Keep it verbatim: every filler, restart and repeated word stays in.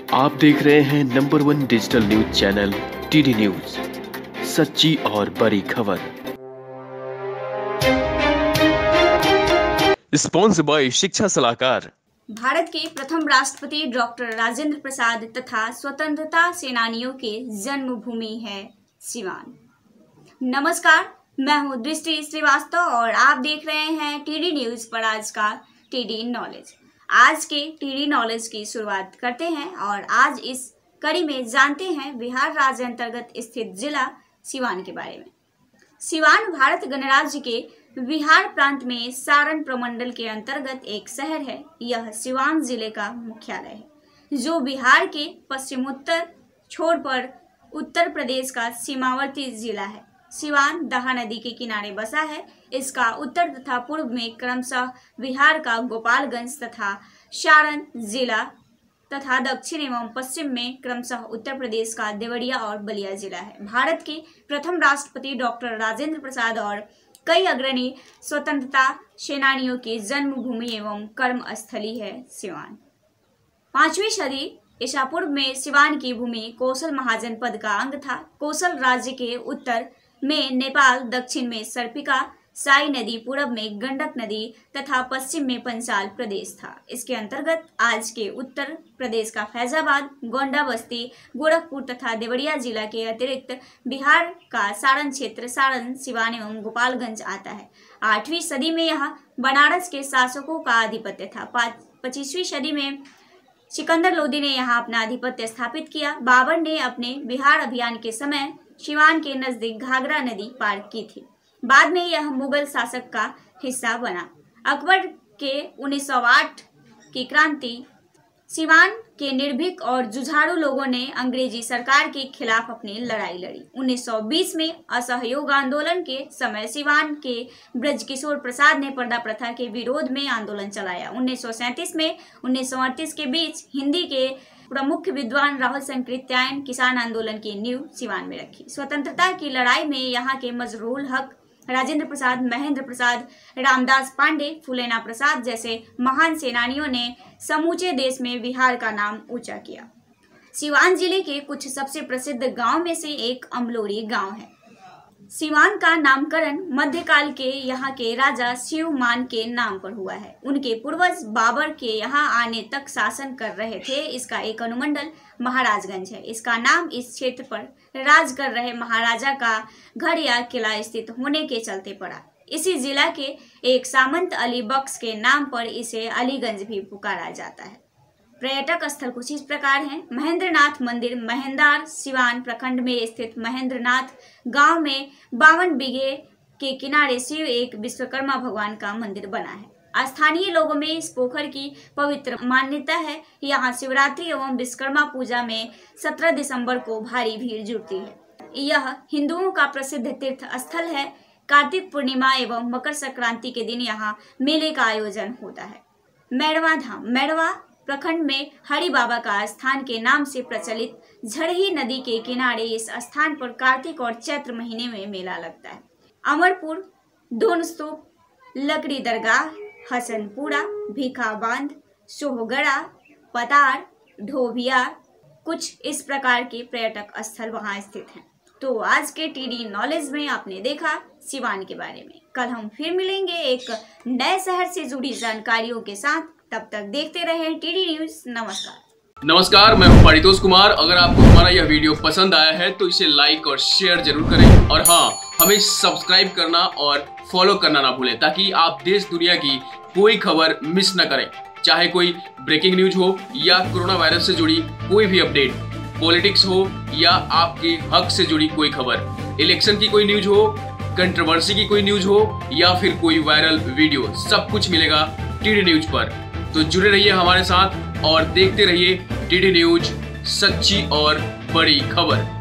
आप देख रहे हैं number one digital news channel TD news, सच्ची और बड़ी खबर। स्पॉन्सर्ड बाय शिक्षा सलाहकार। भारत के प्रथम राष्ट्रपति डॉक्टर राजेंद्र प्रसाद तथा स्वतंत्रता सेनानियों के जन्मभूमि है सिवान। नमस्कार, मैं हूं दृष्टि श्रीवास्तव और आप देख रहे हैं टीडी न्यूज पर आज का टीडी नॉलेज। आज के टीडी नॉलेज की शुरुआत करते हैं और आज इस कड़ी में जानते हैं बिहार राज्य अंतर्गत स्थित जिला सिवान के बारे में। सिवान भारत गणराज्य के बिहार प्रांत में सारण प्रमंडल के अंतर्गत एक शहर है। यह सिवान जिले का मुख्यालय है, जो बिहार के पश्चिमोत्तर छोर पर उत्तर प्रदेश का सीमावर्ती जिला है। सिवान दहा नदी के किनारे बसा है। इसका उत्तर तथा पूर्व में क्रमशः बिहार का गोपालगंज तथा सारण जिला तथा दक्षिण एवं पश्चिम में क्रमशः उत्तर प्रदेश का देवरिया और बलिया जिला है। भारत के प्रथम राष्ट्रपति डॉक्टर राजेंद्र प्रसाद और कई अग्रणी स्वतंत्रता सेनानियों की जन्मभूमि एवं कर्मस्थली है सिवान। पांचवी सदी ईसा पूर्व में सिवान की भूमि कोसल महाजनपद का अंग था। कोसल राज्य के उत्तर में नेपाल, दक्षिण में सर्पिका साई नदी, पूर्व में गंडक नदी तथा पश्चिम में पंचाल प्रदेश था। इसके अंतर्गत आज के उत्तर प्रदेश का फैजाबाद, गोंडा बस्ती, गोरखपुर तथा देवरिया जिला के अतिरिक्त बिहार का सारण क्षेत्र, सारण, सिवान एवं गोपालगंज आता है। आठवीं सदी में यहाँ बनारस के शासकों का आधिपत्य था। पच्चीसवीं सदी में सिकंदर लोदी ने यहाँ अपना आधिपत्य स्थापित किया। बाबर ने अपने बिहार अभियान के समय सिवान के नजदीक घाघरा नदी पार की थी। बाद में यह मुगल शासक का हिस्सा बना। अकबर के उन्नीस सौ आठ की क्रांति सिवान के निर्भीक और जुझारू लोगों ने अंग्रेजी सरकार के खिलाफ अपनी लड़ाई लड़ी। उन्नीस सौ बीस में असहयोग आंदोलन के समय सिवान के ब्रजकिशोर प्रसाद ने पर्दा प्रथा के विरोध में आंदोलन चलाया। उन्नीस सौ सैंतीस में उन्नीस सौ अड़तीस के बीच हिंदी के प्रमुख विद्वान राहुल संकृत्यायन किसान आंदोलन की नींव सिवान में रखी। स्वतंत्रता की लड़ाई में यहाँ के मजरूल हक, राजेंद्र प्रसाद, महेंद्र प्रसाद, रामदास पांडे, फुलेना प्रसाद जैसे महान सेनानियों ने समूचे देश में बिहार का नाम ऊंचा किया। सिवान जिले के कुछ सबसे प्रसिद्ध गांव में से एक अमलोरी गांव है। सिवान का नामकरण मध्यकाल के यहाँ के राजा शिवमान के नाम पर हुआ है। उनके पूर्वज बाबर के यहाँ आने तक शासन कर रहे थे। इसका एक अनुमंडल महाराजगंज है। इसका नाम इस क्षेत्र पर राज कर रहे महाराजा का घर या किला स्थित होने के चलते पड़ा। इसी जिला के एक सामंत अली बख्श के नाम पर इसे अलीगंज भी पुकारा जाता है। पर्यटक स्थल कुछ इस प्रकार हैं। महेंद्रनाथ मंदिर महेंदार सिवान प्रखंड में स्थित महेंद्रनाथ गांव में बावन बीघे के किनारे शिव एक विश्वकर्मा भगवान का मंदिर बना है। स्थानीय लोगों में इस पोखर की पवित्र मान्यता है। यहाँ शिवरात्रि एवं विश्वकर्मा पूजा में सत्रह दिसंबर को भारी भीड़ जुटती है। यह हिंदुओं का प्रसिद्ध तीर्थ स्थल है। कार्तिक पूर्णिमा एवं मकर संक्रांति के दिन यहाँ मेले का आयोजन होता है। मैड़वा धाम मैड़वा प्रखंड में हरि बाबा का स्थान के नाम से प्रचलित झड़ही नदी के किनारे इस स्थान पर कार्तिक और चैत्र महीने में मेला लगता है। अमरपुर, दोन स्तूप, लकड़ी दरगाह, हसनपुरा, भीखा बांध, सोहगड़ा, पतार, ढोबिया कुछ इस प्रकार के पर्यटक स्थल वहां स्थित हैं। तो आज के टीडी नॉलेज में आपने देखा सिवान के बारे में। कल हम फिर मिलेंगे एक नए शहर से जुड़ी जानकारियों के साथ। तब तक देखते रहें टीडी न्यूज। नमस्कार। नमस्कार, मैं हूं पारितोष कुमार। अगर आपको हमारा यह वीडियो पसंद आया है तो इसे लाइक और शेयर जरूर करें और हाँ, हमें सब्सक्राइब करना और फॉलो करना ना भूलें, ताकि आप देश दुनिया की कोई खबर मिस न करें। चाहे कोई ब्रेकिंग न्यूज हो या कोरोना वायरस से जुड़ी कोई भी अपडेट, पॉलिटिक्स हो या आपके हक से जुड़ी कोई खबर, इलेक्शन की कोई न्यूज हो, कंट्रोवर्सी की कोई न्यूज हो या फिर कोई वायरल वीडियो, सब कुछ मिलेगा टीडी न्यूज पर। तो जुड़े रहिए हमारे साथ और देखते रहिए टीडी न्यूज, सच्ची और बड़ी खबर।